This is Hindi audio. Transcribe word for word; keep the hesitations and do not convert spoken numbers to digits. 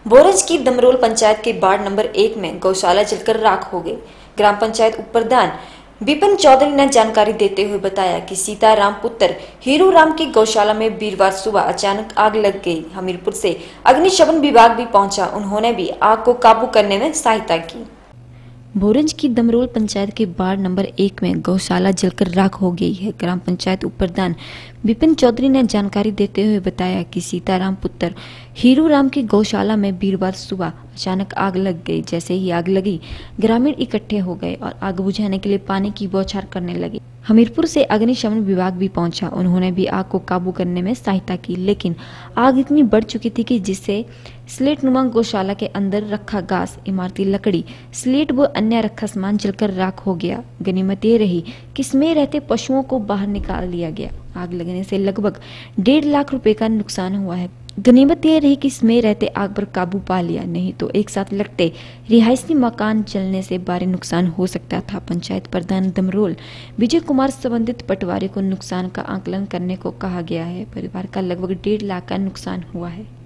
बोरंज की दमरोल पंचायत के वार्ड नंबर एक में गौशाला जलकर राख हो गई। ग्राम पंचायत उपप्रधान विपिन चौधरी ने जानकारी देते हुए बताया कि सीताराम पुत्र हीरू राम की गौशाला में वीरवार सुबह अचानक आग लग गई। हमीरपुर से अग्निशमन विभाग भी पहुंचा, उन्होंने भी आग को काबू करने में सहायता की। बोरंज की दमरोल पंचायत के वार्ड नंबर एक में गौशाला जलकर राख हो गई है। ग्राम पंचायत उपप्रधान विपिन चौधरी ने जानकारी देते हुए बताया कि सीताराम पुत्र हीरू राम की गौशाला में वीरवार सुबह अचानक आग लग गई। जैसे ही आग लगी, ग्रामीण इकट्ठे हो गए और आग बुझाने के लिए पानी की बौछार करने लगे। हमीरपुर से अग्निशमन विभाग भी पहुंचा, उन्होंने भी आग को काबू करने में सहायता की, लेकिन आग इतनी बढ़ चुकी थी कि जिससे स्लेट नुमा गौशाला के अंदर रखा घास, इमारती लकड़ी, स्लेट व अन्य रखा सामान जलकर राख हो गया। गनीमत ये रही कि इसमें रहते पशुओं को बाहर निकाल लिया गया। आग लगने से लगभग डेढ़ लाख रुपए का नुकसान हुआ है। गनीमत ये रही कि इसमें रहते आग पर काबू पा लिया, नहीं तो एक साथ लगते रिहायशी मकान जलने से भारी नुकसान हो सकता था। पंचायत प्रधान दमरोल विजय कुमार संबंधित पटवारी को नुकसान का आकलन करने को कहा गया है। परिवार का लगभग डेढ़ लाख का नुकसान हुआ है।